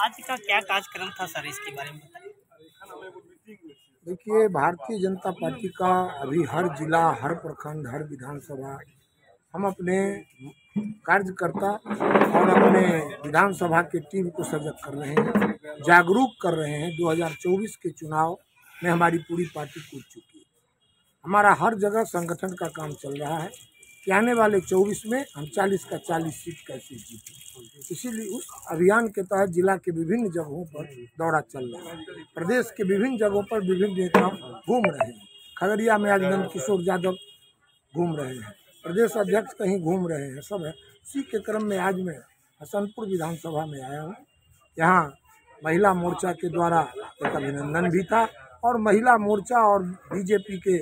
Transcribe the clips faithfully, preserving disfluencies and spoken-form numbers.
आज का क्या कार्यक्रम था सर, इसके बारे में बताइए। देखिए, भारतीय जनता पार्टी का अभी हर जिला, हर प्रखंड, हर विधानसभा हम अपने कार्यकर्ता और अपने विधानसभा के टीम को सजग कर रहे हैं, जागरूक कर रहे हैं। दो हज़ार चौबीस के चुनाव में हमारी पूरी पार्टी कूद चुकी है। हमारा हर जगह संगठन का काम चल रहा है कि आने वाले चौबीस में हम चालीस का चालीस सीट कैसे जीतें। इसीलिए उस अभियान के तहत जिला के विभिन्न जगहों पर दौरा चल रहा है। प्रदेश के विभिन्न जगहों पर विभिन्न नेता घूम रहे हैं। खगड़िया में आज नंद किशोर यादव घूम रहे हैं, प्रदेश अध्यक्ष कहीं घूम रहे हैं, सब है। उसी के क्रम में आज मैं हसनपुर विधानसभा में आया हूँ। यहाँ महिला मोर्चा के द्वारा एक अभिनंदन भी था और महिला मोर्चा और बीजेपी के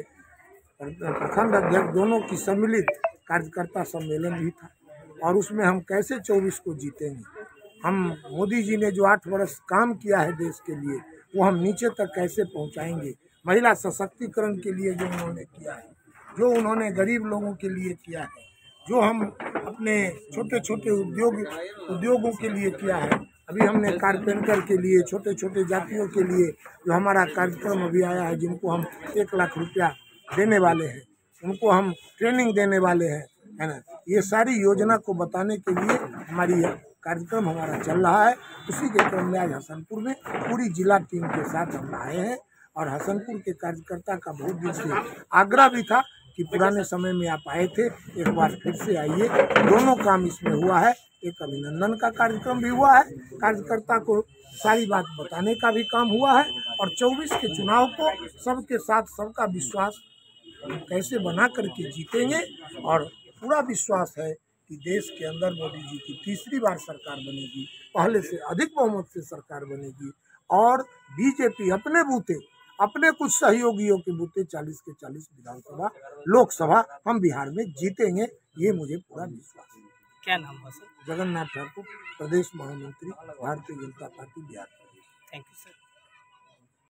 प्रखंड अध्यक्ष दोनों की सम्मिलित कार्यकर्ता सम्मेलन भी था। और उसमें हम कैसे चौबीस को जीतेंगे, हम मोदी जी ने जो आठ वर्ष काम किया है देश के लिए, वो हम नीचे तक कैसे पहुंचाएंगे। महिला सशक्तिकरण के लिए जो उन्होंने किया है, जो उन्होंने गरीब लोगों के लिए किया है, जो हम अपने छोटे छोटे उद्योग उद्योगों के लिए किया है। अभी हमने कारपेंटर के लिए, छोटे छोटे जातियों के लिए जो हमारा कार्यक्रम अभी आया है, जिनको हम एक लाख रुपया देने वाले हैं, उनको हम ट्रेनिंग देने वाले हैं, है ना। ये सारी योजना को बताने के लिए हमारी कार्यक्रम हमारा चल रहा है। उसी के क्रम में आज हसनपुर में पूरी जिला टीम के साथ हम आए हैं। और हसनपुर के कार्यकर्ता का बहुत दिन से आग्रह भी था कि पुराने समय में आप आए थे, एक बार फिर से आइए। दोनों काम इसमें हुआ है, एक अभिनंदन का कार्यक्रम भी हुआ है, कार्यकर्ता को सारी बात बताने का भी काम हुआ है, और चौबीस के चुनाव को सबके साथ सबका विश्वास कैसे बना करके जीतेंगे। और पूरा विश्वास है कि देश के अंदर मोदी जी की तीसरी बार सरकार बनेगी, पहले से अधिक बहुमत से सरकार बनेगी। और बीजेपी अपने बूते, अपने कुछ सहयोगियों के बूते चालीस के चालीस विधानसभा, लोकसभा हम बिहार में जीतेंगे, ये मुझे पूरा विश्वास है। क्या नाम है सर? जगन्नाथ ठाकुर, प्रदेश महामंत्री, भारतीय जनता पार्टी बिहार प्रदेश। Thank you sir.